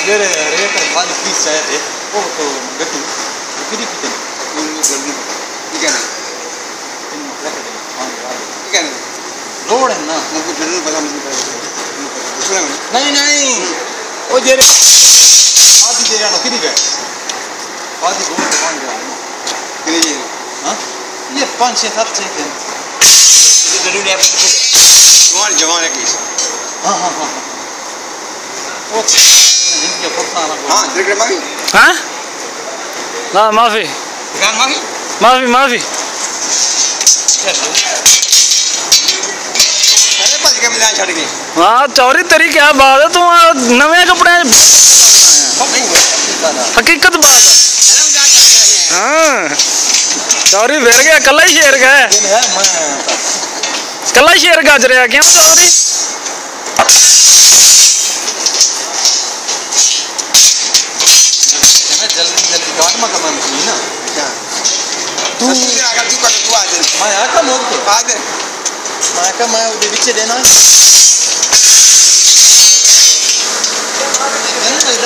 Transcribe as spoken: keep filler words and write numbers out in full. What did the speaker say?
जेरे रेट खाली तीस है रे वो तो गति कितनी कितनी उनको जल्दी ठीक है ना इन मतलब है हां ठीक है ना रोड है ना मुझे जरूर पता मुझे पता नहीं नहीं वो जेरे आधी जेरे ना कितनी है आधी गोल तो पांच है कितनी है हां ये पांच छह सात छह है ये जरूर है जवान जवान है किस हां हां हां वो इनके फरसाना हां देख रहे माफी हां ना माफी गान माफी माफी माफी अरे भज के मिलान छड़ गए हां चौरी तेरी क्या बात है तू नवे कपड़े हकीकत बात है हां चौरी फिर गया कल्ला ही शेर का है कल्ला ही शेर गज रहा क्यों चौरी जल्दी जल्दी काट मत कमा मछली ना क्या तू अगर तू काट तू आ दे मैं आका मोग के आ दे मैं का मैं उधर पीछे देना